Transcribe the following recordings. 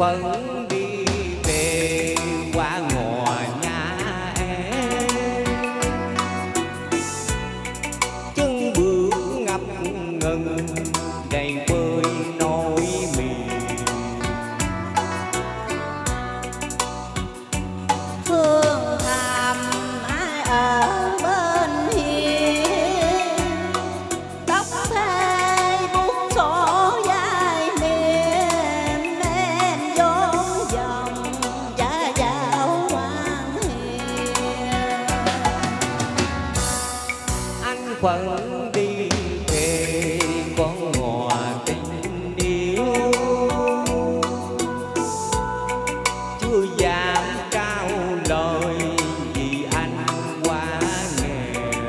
phận đi về qua ngõ nhà em, chân bước ngập ngừng đầy vơi nỗi miền. Phương thầm ai ở bên hiên, tóc thay buông xõa dài mềm em vốn dòng cha giáo ngoan hiền. Anh phận đi về con ngõ tình yêu, chưa dám trao lời vì anh quá nghèo.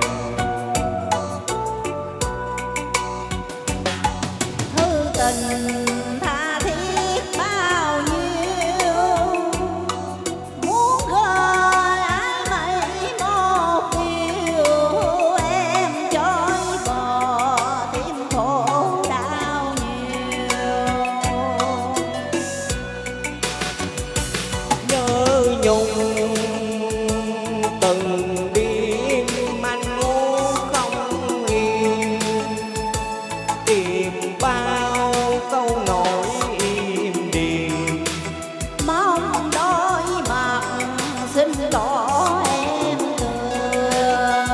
Thư tình tha thiết bao nhiêu, muốn gửi ai mấy một điều, em chối bỏ tim khổ đau nhiều. Nhớ nhung từng đêm anh ngủ không yên, tìm bao câu nói im điềm. Mong đôi mặt xin tỏ em cười,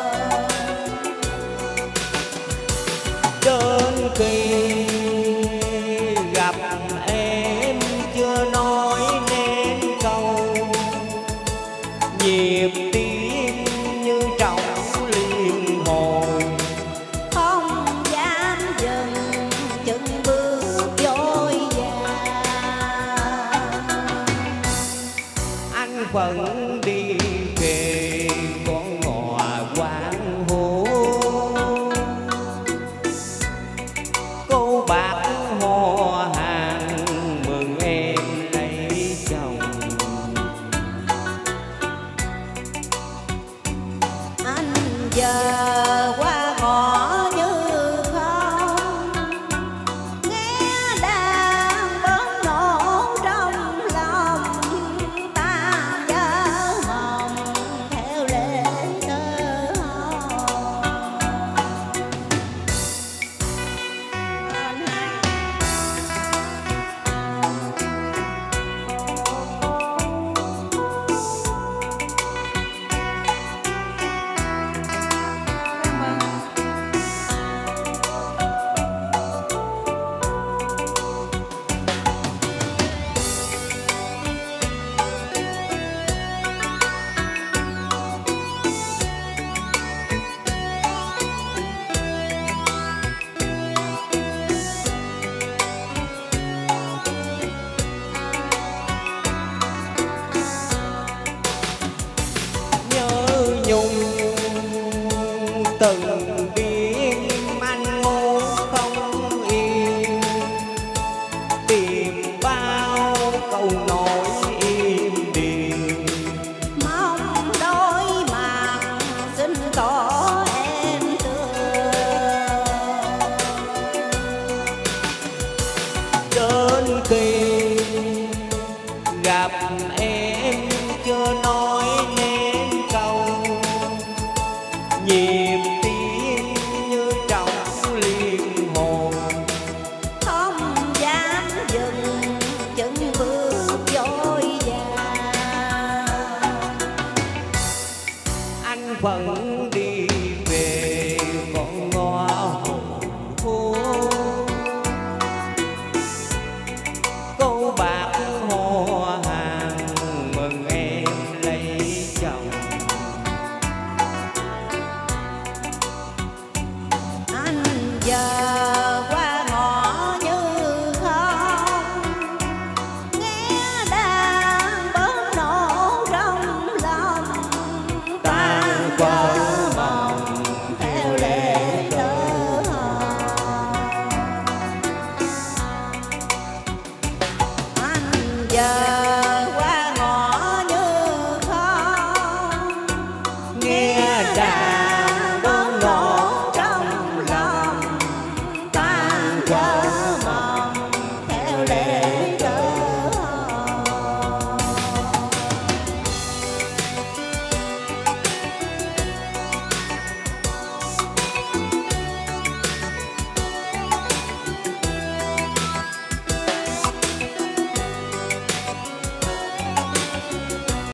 Đến khi gặp em chưa nói nên câu, nhịp tim như trống liên hồi. không dám dừng chân bước vội vàng. Anh vẫn đi về con ngõ quán hố, cô bác hò hàng mừng em lấy chồng. Anh giờ qua ngõ như không, nghe đàn bóng nổ trong lòng, ta nhớ mong theo lệ tơ hồng. Nhớ nhung từng đêm anh ngủ không yên, tìm bao câu nói im điềm. Mong đôi mặt xin tỏ em tươi, Đến khi gặp em chưa nói nên câu, nhịp tim như trống liên hồi. không dám dừng chân bước vội vàng. Anh vẫn đi